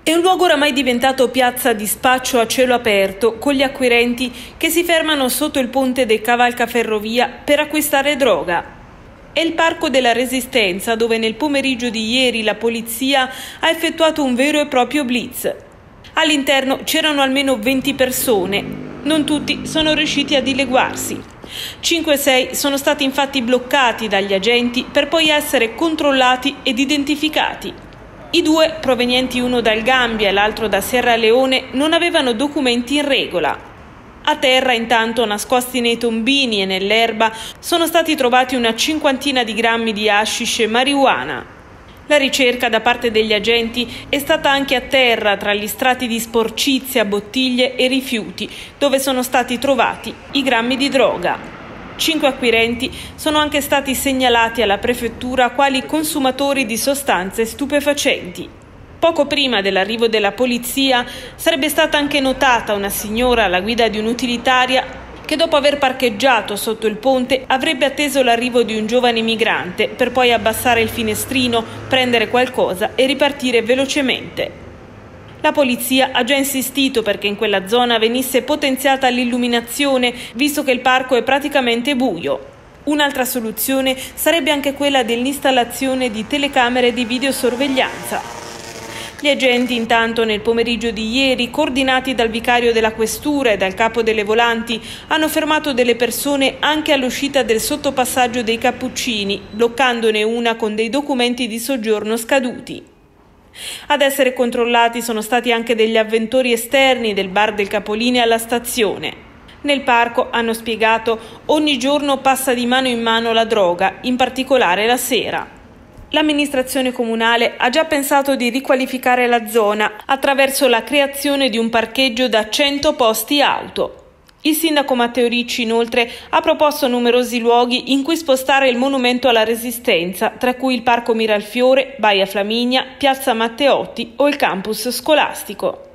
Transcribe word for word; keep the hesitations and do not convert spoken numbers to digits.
È un luogo oramai diventato piazza di spaccio a cielo aperto, con gli acquirenti che si fermano sotto il ponte del cavalcaferrovia per acquistare droga. È il Parco della Resistenza, dove nel pomeriggio di ieri la polizia ha effettuato un vero e proprio blitz. All'interno c'erano almeno venti persone. Non tutti sono riusciti a dileguarsi. cinque sei sono stati infatti bloccati dagli agenti per poi essere controllati ed identificati. I due, provenienti uno dal Gambia e l'altro da Sierra Leone, non avevano documenti in regola. A terra, intanto, nascosti nei tombini e nell'erba, sono stati trovati una cinquantina di grammi di hashish e marijuana. La ricerca da parte degli agenti è stata anche a terra, tra gli strati di sporcizia, bottiglie e rifiuti, dove sono stati trovati i grammi di droga. Cinque acquirenti sono anche stati segnalati alla prefettura quali consumatori di sostanze stupefacenti. Poco prima dell'arrivo della polizia sarebbe stata anche notata una signora alla guida di un'utilitaria che, dopo aver parcheggiato sotto il ponte, avrebbe atteso l'arrivo di un giovane migrante per poi abbassare il finestrino, prendere qualcosa e ripartire velocemente. La polizia ha già insistito perché in quella zona venisse potenziata l'illuminazione, visto che il parco è praticamente buio. Un'altra soluzione sarebbe anche quella dell'installazione di telecamere di videosorveglianza. Gli agenti, intanto, nel pomeriggio di ieri, coordinati dal vicario della questura e dal capo delle volanti, hanno fermato delle persone anche all'uscita del sottopassaggio dei Cappuccini, bloccandone una con dei documenti di soggiorno scaduti. Ad essere controllati sono stati anche degli avventori esterni del bar del Capolinea alla stazione. Nel parco, hanno spiegato, ogni giorno passa di mano in mano la droga, in particolare la sera. L'amministrazione comunale ha già pensato di riqualificare la zona attraverso la creazione di un parcheggio da cento posti auto. Il sindaco Matteo Ricci, inoltre, ha proposto numerosi luoghi in cui spostare il monumento alla Resistenza, tra cui il Parco Miralfiore, Baia Flaminia, Piazza Matteotti o il campus scolastico.